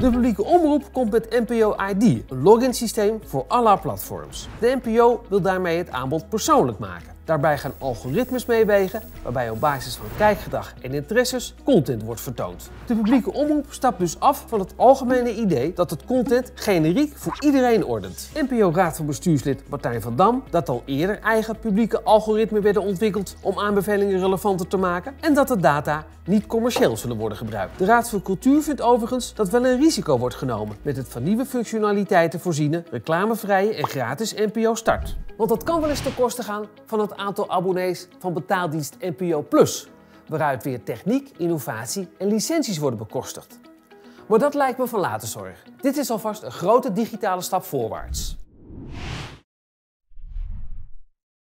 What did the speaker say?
De publieke omroep komt met NPO ID, een login-systeem voor alle platforms. De NPO wil daarmee het aanbod persoonlijk maken. Daarbij gaan algoritmes meewegen, waarbij op basis van kijkgedrag en interesses content wordt vertoond. De publieke omroep stapt dus af van het algemene idee dat het content generiek voor iedereen ordent. NPO-raad van bestuurslid Martijn van Dam dat al eerder eigen publieke algoritmen werden ontwikkeld om aanbevelingen relevanter te maken en dat de data niet commercieel zullen worden gebruikt. De Raad voor Cultuur vindt overigens dat wel een risico wordt genomen met het van nieuwe functionaliteiten voorziene, reclamevrije en gratis NPO Start. Want dat kan wel eens ten koste gaan van het aantal abonnees van betaaldienst NPO Plus, waaruit weer techniek, innovatie en licenties worden bekostigd. Maar dat lijkt me van later zorg. Dit is alvast een grote digitale stap voorwaarts.